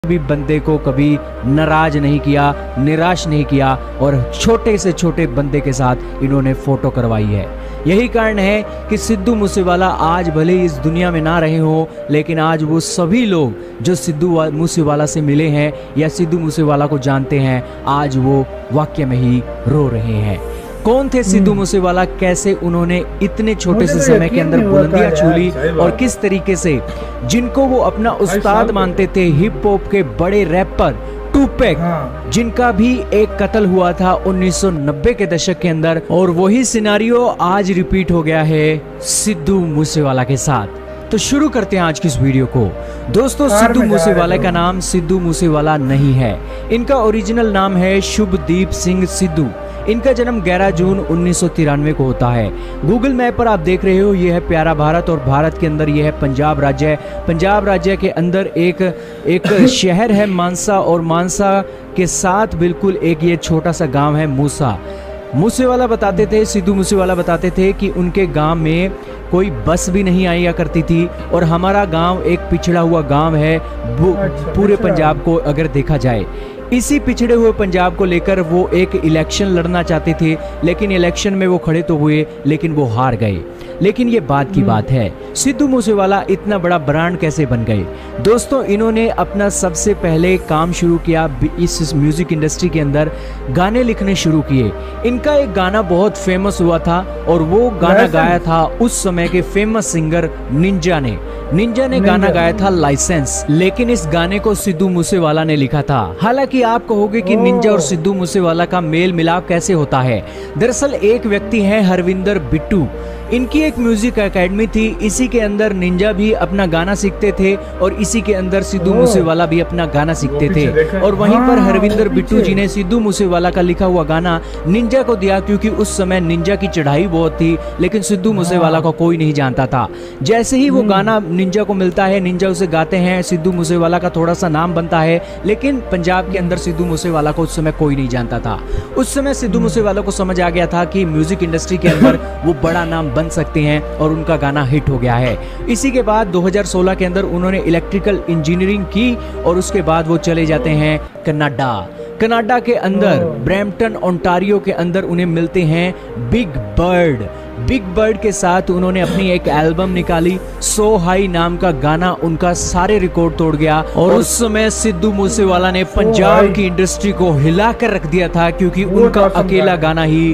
भी बंदे को कभी नाराज नहीं किया, निराश नहीं किया और छोटे से छोटे बंदे के साथ इन्होंने फोटो करवाई है। यही कारण है कि सिद्धू मूसेवाला आज भले इस दुनिया में ना रहे हो, लेकिन आज वो सभी लोग जो सिद्धू मूसेवाला से मिले हैं या सिद्धू मूसेवाला को जानते हैं, आज वो वाकई में ही रो रहे हैं। कौन थे सिद्धू मूसेवाला, कैसे उन्होंने इतने छोटे से समय के अंदर बुलंदियां छू ली और किस तरीके से जिनको वो अपना उस्ताद मानते थे, हिप हॉप के बड़े रैपर टूपैक, जिनका भी एक कत्ल हुआ था 1990 के दशक के अंदर, और वही सिनारियो आज रिपीट हो गया है सिद्धू मूसेवाला के साथ। तो शुरू करते हैं आज की इस वीडियो को। दोस्तों, सिद्धू मूसेवाला का नाम सिद्धू मूसेवाला नहीं है, इनका ओरिजिनल नाम है शुभदीप सिंह सिद्धू। इनका जन्म 11 जून 1993 को होता है। गूगल मैप पर आप देख रहे हो, ये है प्यारा भारत और भारत के अंदर ये है पंजाब राज्य। पंजाब राज्य के अंदर एक शहर है मानसा, और मानसा के साथ बिल्कुल एक ये छोटा सा गांव है मूसा। मूसेवाला बताते थे, सिद्धू मूसेवाला बताते थे कि उनके गांव में कोई बस भी नहीं आया करती थी, और हमारा गांव एक पिछड़ा हुआ गांव है पूरे पंजाब को अगर देखा जाए। इसी पिछड़े हुए पंजाब को लेकर वो एक इलेक्शन लड़ना चाहते थे, लेकिन इलेक्शन में वो खड़े तो हुए लेकिन वो हार गए। लेकिन ये बात की बात है, सिद्धू मूसेवाला इतना बड़ा ब्रांड कैसे बन गए? दोस्तों, इन्होंने अपना सबसे पहले काम शुरू किया इस म्यूजिक इंडस्ट्री के अंदर, गाने लिखने शुरू किए। इनका एक गाना बहुत फेमस हुआ था और वो गाना गाया था उस समय के फेमस सिंगर निंजा ने गाना गाया था लाइसेंस। लेकिन इस गाने को सिद्धू मूसेवाला ने लिखा था। हालांकि आप कहोगे कि निंजा और सिद्धू मूसेवाला का मेल मिलाप कैसे होता है। दरअसल एक व्यक्ति है हरविंदर बिट्टू, इनकी एक म्यूजिक एकेडमी थी, इसी के अंदर निंजा भी अपना गाना सीखते थे और इसी के अंदर सिद्धू मूसेवाला भी अपना गाना सीखते थे। और वहीं पर हरविंदर बिट्टू जी ने सिद्धू मूसेवाला का लिखा हुआ गाना निंजा को दिया, क्योंकि उस समय निंजा की चढ़ाई बहुत थी, लेकिन सिद्धू मूसेवाला को कोई नहीं जानता था। जैसे ही वो गाना निंजा को मिलता है, निंजा उसे गाते हैं, सिद्धू मूसेवाला का थोड़ा सा नाम बनता है, लेकिन पंजाब के अंदर सिद्धू मूसेवाला को उस समय कोई नहीं जानता था। उस समय सिद्धू मूसेवाला को समझ आ गया था कि म्यूजिक इंडस्ट्री के अंदर वो बड़ा नाम बन सकते हैं, और उनका गाना हिट हो गया है। इसी के बाद 2016 के अंदर उन्होंने इलेक्ट्रिकल इंजीनियरिंग की और उसके बाद वो चले जाते हैं कनाडा के अंदर ब्रैम्पटन ओंटारियो के अंदर उन्हें मिलते हैं बिग बर्ड के साथ उन्होंने अपनी एक एल्बम निकाली, सो हाई नाम का गाना उनका सारे रिकॉर्ड तोड़ गया। और उस समय सिद्धू मूसेवाला ने पंजाब की इंडस्ट्री को हिला कर रख दिया था, क्योंकि उनका अकेला गाना ही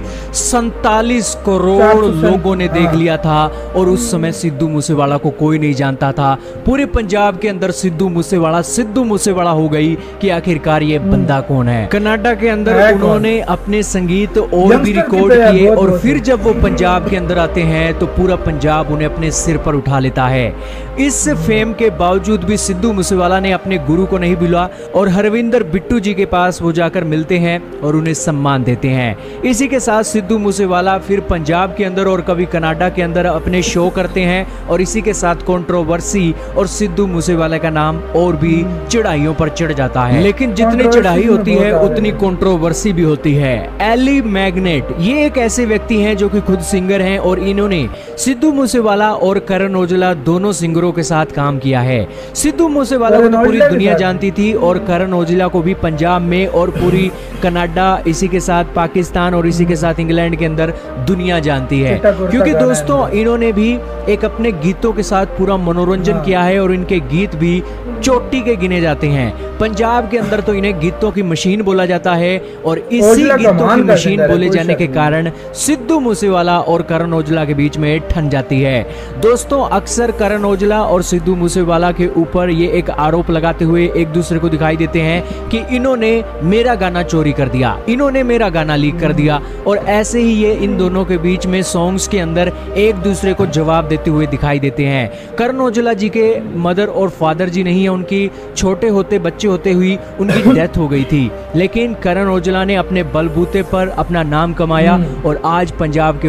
47 करोड़ लोगों ने देख लिया था। और उस समय सिद्धू मूसेवाला को कोई नहीं जानता था। पूरे पंजाब के अंदर सिद्धू मूसेवाला हो गई कि आखिरकार ये बंदा कौन है। कनाडा के अंदर उन्होंने अपने संगीत और भी रिकॉर्ड किए, और फिर जब वो पंजाब के अंदर आते हैं तो पूरा पंजाब उन्हें अपने सिर पर उठा लेता है। इस फेम के बावजूद भी सिद्धू मूसेवाला ने अपने गुरु को नहीं भूला, और हरविंदर बिट्टू जी के पास वो जाकर मिलते हैं और उन्हें सम्मान देते हैं। इसी के साथ सिद्धू मूसेवाला फिर पंजाब के अंदर और कभी कनाडा के अंदर अपने शो करते हैं, और इसी के साथ कंट्रोवर्सी और सिद्धू मूसेवाला का नाम और भी चढ़ाइयों पर चढ़ जाता है। लेकिन जितनी चढ़ाई होती है उतनी कंट्रोवर्सी भी होती है। एली मैग्नेट ये एक ऐसे व्यक्ति हैं जो कि खुद सिंगर हैं, और इन्होंने सिद्धू मूसेवाला और करण औजला दोनों सिंगरों के साथ काम किया है। सिद्धू मूसेवाला को तो पूरी दुनिया जानती थी, और करण औजला को भी पंजाब में और पूरी कनाडा, इसी के साथ पाकिस्तान और इसी के साथ इंग्लैंड के अंदर दुनिया जानती है। क्योंकि दोस्तों, इन्होंने भी एक अपने गीतों के साथ पूरा मनोरंजन किया है, और इनके गीत भी चोटी के गिने जाते हैं। पंजाब के अंदर तो इन्हें गीतों की मशीन बोला जाता है, और इसी गीतों की मशीन बोले जाने के कारण सिद्धू मूसेवाला और करण औजला के बीच में ठन जाती है। दोस्तों, अक्सर करण औजला और सिद्धू मूसेवाला के ऊपर ये एक आरोप लगाते हुए एक दूसरे को दिखाई देते हैं कि इन्होंने मेरा गाना चोरी कर दिया, इन्होंने मेरा गाना लीक कर दिया। और ऐसे ही ये इन दोनों के बीच में सॉन्ग्स के अंदर एक दूसरे को जवाब देते हुए दिखाई देते हैं। करण औजला जी के मदर और फादर जी नहीं है, उनकी छोटे होते बच्चे होते हुई उनकी डेथ हो गई थी, लेकिन करण औजला ने अपने बलबूते पर अपना नाम कमाया, और आज पंजाब के वो सुपर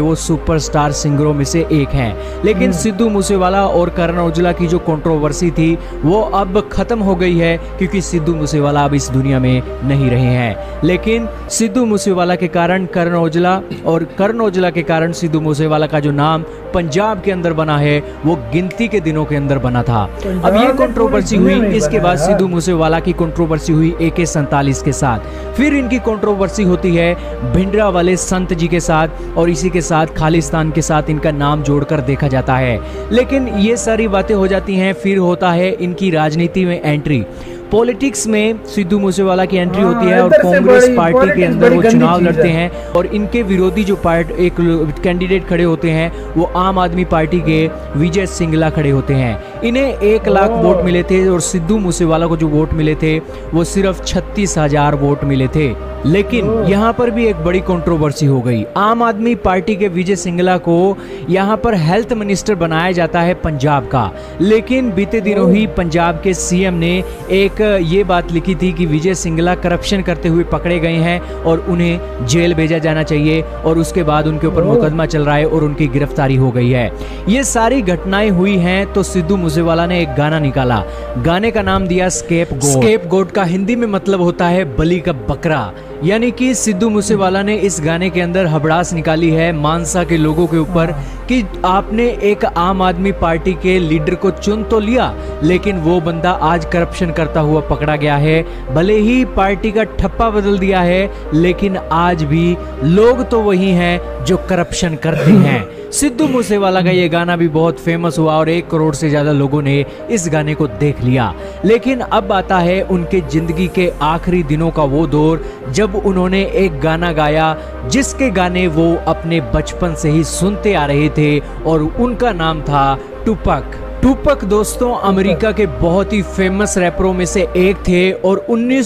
सुपरस्टार सिंगरों में से एक हैं। लेकिन सिद्धू मूसेवाला और करण औजला की जो कंट्रोवर्सी थी वो अब खत्म हो गई है, क्योंकि सिद्धू मूसेवाला अब इस दुनिया में नहीं रहे हैं। लेकिन सिद्धू मूसेवाला के कारण करण औजला और करण औजला के कारण सिद्धू मूसेवाला का जो नाम पंजाब के अंदर बना है वो गिनती के दिनों के अंदर बना था। अब ये कंट्रोवर्सी हुई, इसके बाद सिद्धू मूसेवाला की कंट्रोवर्सी हुई AK-47 के साथ, फिर इनकी कंट्रोवर्सी होती है भिंडरा वाले संत जी के साथ, और इसी के साथ खालिस्तान के साथ इनका नाम जोड़कर देखा जाता है। लेकिन ये सारी बातें हो जाती हैं, फिर होता है इनकी राजनीति में एंट्री। पॉलिटिक्स में सिद्धू मूसेवाला की एंट्री होती है और कांग्रेस पार्टी के अंदर वो चुनाव लड़ते हैं, और इनके विरोधी जो एक कैंडिडेट खड़े होते हैं वो आम आदमी पार्टी के विजय सिंगला खड़े होते हैं। इन्हें 1 लाख वोट मिले थे और सिद्धू मूसेवाला को जो वोट मिले थे वो सिर्फ 36,000 वोट मिले थे। लेकिन यहाँ पर भी एक बड़ी कंट्रोवर्सी हो गई। आम आदमी पार्टी के विजय सिंगला को यहाँ पर हेल्थ मिनिस्टर बनाया जाता है पंजाब का, लेकिन बीते दिनों ही पंजाब के CM ने एक ये बात लिखी थी कि विजय सिंगला करप्शन करते हुए पकड़े गए हैं और उन्हें जेल भेजा जाना चाहिए, और उसके बाद उनके ऊपर मुकदमा चल रहा है और उनकी गिरफ्तारी हो गई है। ये सारी घटनाएं हुई हैं तो सिद्धू मूसेवाला ने एक गाना निकाला। गाने का नाम दिया स्केपगोट। स्केपगोट का हिंदी में मतलब होता है बलि का बकरा, यानी कि सिद्धू मूसेवाला ने इस गाने के अंदर हबड़ास निकाली है मानसा के लोगों के ऊपर कि आपने एक आम आदमी पार्टी के लीडर को चुन तो लिया, लेकिन वो बंदा आज करप्शन करता हुआ पकड़ा गया है। भले ही पार्टी का ठप्पा बदल दिया है, लेकिन आज भी लोग तो वही हैं जो करप्शन करते हैं। सिद्धू मूसेवाला का ये गाना भी बहुत फेमस हुआ और 1 करोड़ से ज्यादा लोगों ने इस गाने को देख लिया। लेकिन अब आता है उनके जिंदगी के आखिरी दिनों का वो दौर जब उन्होंने एक गाना गाया जिसके गाने वो अपने बचपन से ही सुनते आ रहे थे, और उनका नाम था टुपक। टुपक दोस्तों अमेरिका के बहुत ही फेमस रैपरों में से एक थे, और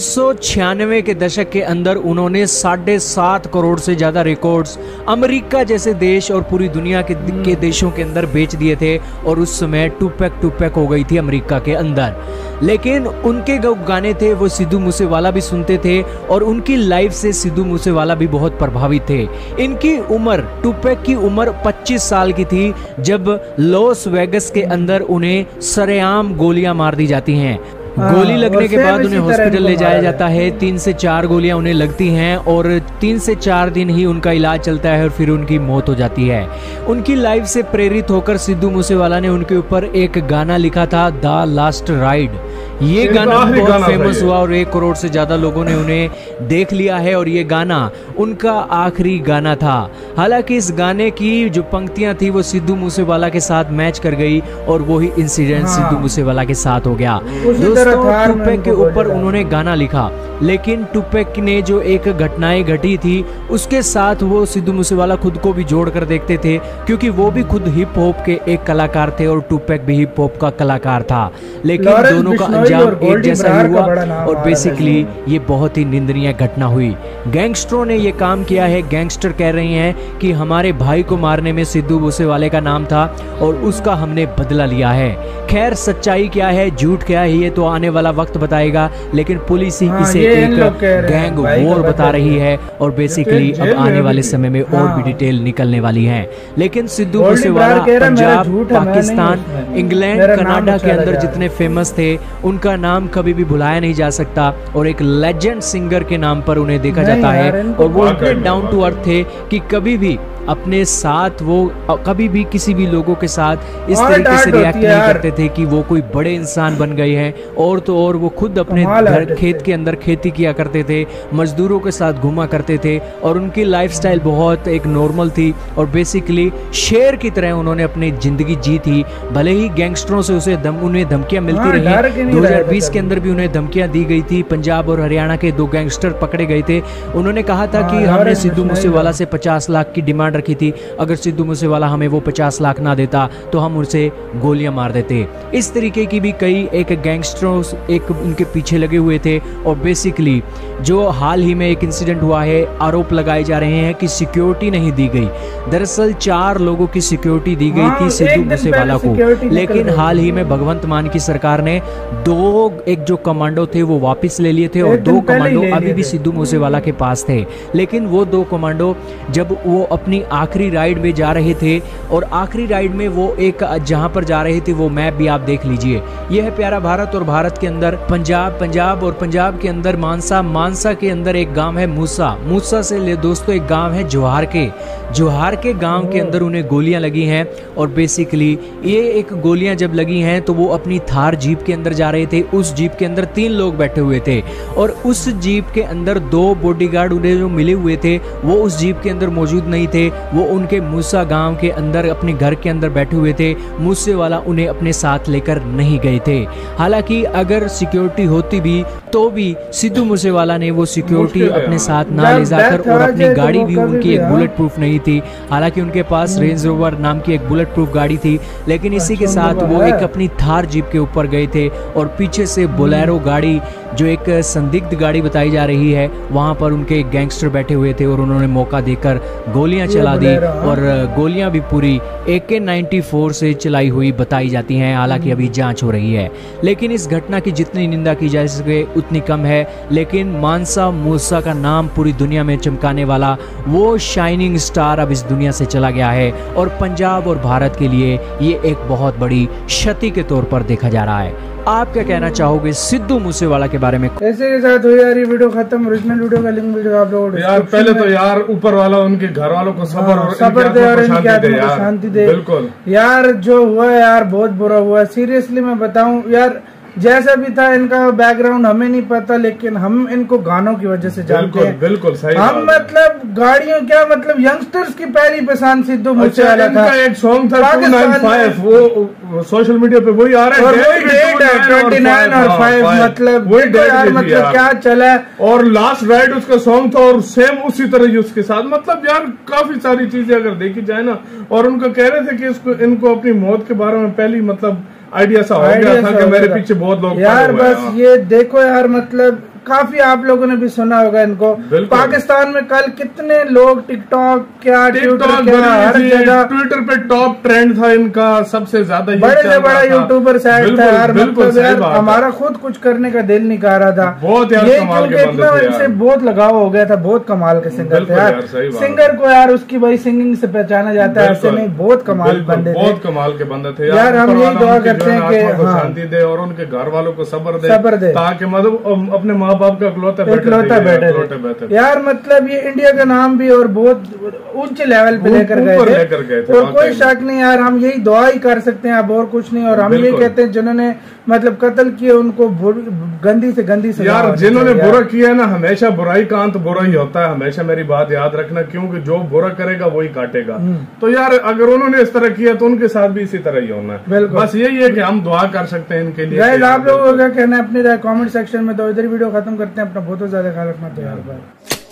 1996 के दशक के अंदर उन्होंने 7.5 करोड़ से ज्यादा रिकॉर्ड्स अमेरिका जैसे देश और पूरी दुनिया के देशों के अंदर बेच दिए थे, और उस समय टुपक हो गई थी अमेरिका के अंदर। लेकिन उनके जो गाने थे वो सिद्धू मूसेवाला भी सुनते थे, और उनकी लाइफ से सिद्धू मूसेवाला भी बहुत प्रभावित थे। इनकी उम्र, टुपक की उम्र 25 साल की थी जब लॉस वेगस के अंदर उन्हें सरेआम गोलियां मार दी जाती हैं। गोली लगने के बाद उन्हें हॉस्पिटल ले जाया जाता है। 3 से 4 गोलियां उन्हें लगती हैं और 3 से 4 दिन ही उनका इलाज चलता है और फिर उनकी मौत हो जाती है। उनकी लाइफ से प्रेरित होकर सिद्धू मूसेवाला ने उनके ऊपर एक गाना लिखा था, द लास्ट राइड। ये गाना बहुत फेमस हुआ और 1 करोड़ से ज्यादा लोगों ने उन्हें देख लिया है, और ये गाना उनका आखिरी गाना था। हालांकि इस गाने की जो पंक्तियां थी वो सिद्धू मूसेवाला के साथ मैच कर गई, और वही इंसिडेंट सिद्धू मूसेवाला के साथ हो गया। टुपैक के ऊपर उन्होंने गाना लिखा, लेकिन टुपैक ने जो एक घटनाएं घटी थी उसके साथ वो सिद्धू मूसेवाला खुद को भी जोड़ कर देखते थे, क्योंकि वो भी खुद हिप हॉप के एक कलाकार थे और टुपैक भी हिप हॉप का कलाकार था। लेकिन दोनों का अंजाम एक जैसा ही हुआ, और बेसिकली ये बहुत ही निंदनीय घटना हुई। गैंगस्टरों ने ये काम किया है। गैंगस्टर कह रहे हैं कि हमारे भाई को मारने में सिद्धू मूसेवाले का नाम था और उसका हमने बदला लिया है। खैर सच्चाई क्या है, झूठ क्या है, ये तो आने वाला वक्त बताएगा, लेकिन पुलिस ही इसे एक गैंग वॉर बता रही है, और बेसिकली अब आने वाले समय में और भी डिटेल निकलने वाली है। लेकिन सिद्धू मूसेवाला पंजाब, पाकिस्तान, इंग्लैंड, कनाडा के अंदर जितने फेमस थे उनका नाम कभी भी भुलाया नहीं जा सकता, और एक लेजेंड सिंगर के नाम पर उन्हें देखा जाता है। और वो इतने डाउन टू अर्थ थे कि कभी भी अपने साथ वो कभी भी किसी भी लोगों के साथ इस तरीके से रिएक्ट नहीं करते थे कि वो कोई बड़े इंसान बन गए हैं। और तो और वो खुद अपने घर खेत के अंदर खेती किया करते थे, मजदूरों के साथ घूमा करते थे, और उनकी लाइफस्टाइल बहुत एक नॉर्मल थी, और बेसिकली शेर की तरह उन्होंने अपनी जिंदगी जी थी। भले ही गैंगस्टरों से उन्हें धमकियां मिलती रही, 2020 के अंदर भी उन्हें धमकियां दी गई थी। पंजाब और हरियाणा के 2 गैंगस्टर पकड़े गए थे। उन्होंने कहा था कि हमने सिद्धू मूसेवाला से 50 लाख की डिमांड रखी थी, अगर सिद्धू मूसेवाला हमें वो 50 लाख ना देता तो हम उसे गोलियां मार देते। इस तरीके की भी कई एक गैंगस्टरों एक उनके पीछे लगे हुए थे। और बेसिकली जो हाल ही में एक इंसिडेंट हुआ है, आरोप लगाए जा रहे हैं कि सिक्योरिटी नहीं दी गई। दरअसल 4 लोगों की सिक्योरिटी दी गई थी सिद्धू मूसेवाला को, लेकिन हाल ही में भगवंत मान की सरकार ने 2 एक जो कमांडो थे वो वापस ले लिए थे, और 2 कमांडो अभी भी सिद्धू मूसेवाला के पास थे। लेकिन वो 2 कमांडो जब वो अपनी आखिरी राइड में जा रहे थे और आखिरी राइड में वो एक जहां पर जा रहे थे वो मैप भी आप देख लीजिए। यह है प्यारा भारत और भारत के अंदर पंजाब और पंजाब के अंदर मानसा के अंदर एक गांव है मूसा से ले दोस्तों एक गांव है जोहार के गांव के अंदर उन्हें गोलियां लगी हैं। और बेसिकली ये एक गोलियां जब लगी हैं तो वो अपनी थार जीप के अंदर जा रहे थे। उस जीप के अंदर 3 लोग बैठे हुए थे और उस जीप के अंदर 2 बॉडीगार्ड उन्हें जो मिले हुए थे वो उस जीप के अंदर मौजूद नहीं थे। वो उनके मूसा गांव के अंदर अपने घर के अंदर बैठे हुए थे। मूसे वाला उन्हें अपने साथ लेकर नहीं गए थे। हालांकि अगर सिक्योरिटी होती भी तो भी सिद्धू मूसेवाला ने वो सिक्योरिटी अपने साथ ना ले जाकर, और अपनी गाड़ी भी उनकी एक बुलेट प्रूफ नहीं थी। हालांकि उनके पास रेंज रोवर नाम की एक बुलेट प्रूफ गाड़ी थी, लेकिन इसी के साथ वो एक अपनी थार जीप के ऊपर गए थे और पीछे से बोलेरो गाड़ी जो एक संदिग्ध गाड़ी बताई जा रही है वहां पर उनके एक गैंगस्टर बैठे हुए थे और उन्होंने मौका देकर गोलियां चला दी। और गोलियां भी पूरी AK-94 से चलाई हुई बताई जाती हैं। हालांकि अभी जांच हो रही है, लेकिन इस घटना की जितनी निंदा की जा सके उतनी कम है। लेकिन मानसा मूसा का नाम पूरी दुनिया में चमकाने वाला वो शाइनिंग स्टार अब इस दुनिया से चला गया है और पंजाब और भारत के लिए ये एक बहुत बड़ी क्षति के तौर पर देखा जा रहा है। आप क्या कहना चाहोगे सिद्धू मूसेवाला के बारे में? ऐसे के साथ हुई यार ये वीडियो खत्म। ओरिजिनल वीडियो का लिंक वीडियो आप लोगों यार पहले तो यार ऊपर वाला उनके घर वालों को सब्र दे और इनकी आत्मा को शांति दे। बिल्कुल यार जो हुआ यार बहुत बुरा हुआ। सीरियसली मैं बताऊं यार, जैसा भी था इनका बैकग्राउंड हमें नहीं पता, लेकिन हम इनको गानों की वजह से जानते हैं। बिल्कुल सही। हम मतलब गाड़ियों क्या मतलब यंगस्टर्स की पहली पसंद सिद्धू मूसेवाला था। एक सॉन्ग था 295 वो सोशल मीडिया पे वही आ रहा है 29 और 5 मतलब वही तो यार मतलब क्या चला है। और लास्ट राइड उसका सॉन्ग था और सेम उसी तरह ही उसके साथ मतलब यार काफी सारी चीजें अगर देखी जाए ना। और उनको कह रहे थे कि इनको अपनी मौत के बारे में पहली मतलब आइडिया सा हो गया था कि मेरे पीछे बहुत लोग यार बस ये देखो यार मतलब काफी आप लोगों ने भी सुना होगा इनको। पाकिस्तान में कल कितने लोग टिकटॉक क्या ट्विटर क्या हर जगह ट्विटर पे टॉप ट्रेंड था इनका सबसे ज्यादा। बड़े से बड़ा यूट्यूबर साइड था यार। मतलब यार हमारा खुद कुछ करने का दिल नहीं कर रहा था। बहुत यार कमाल के बंदे थे। इनसे बहुत लगाव हो गया था। बहुत कमाल के सिंगर थे यार। सिंगर को यार उसकी भाई सिंगिंग से पहचाना जाता है, ऐसे नहीं। बहुत कमाल बंदे थे, बहुत कमाल के बंदे थे यार। हम यही दुआ करते हैं कि शांति दे और उनके घर वालों को सब्र दे ताकि मतलब अपने माँ बाप का इकलौता बेटे यार। मतलब ये इंडिया का नाम भी और बहुत उच्च लेवल पे लेकर गए थे। और कोई शक नहीं यार, हम यही दुआ ही कर सकते हैं अब और कुछ नहीं। और हम ये कहते हैं जिन्होंने मतलब कत्ल किए उनको गंदी से यार जिन्होंने बुरा किया है ना, हमेशा बुराई का अंत बुरा ही होता है। हमेशा मेरी बात याद रखना, क्योंकि जो बुरा करेगा वही काटेगा। तो यार अगर उन्होंने इस तरह किया तो उनके साथ भी इसी तरह ही होना है। बस यही है कि हम दुआ कर सकते हैं इनके लिए। आप लोगों का कहना है अपनी राय कमेंट सेक्शन में। तो इधर वीडियो खत्म करते हैं। अपना बहुत ज्यादा ख्याल रखना तो यार।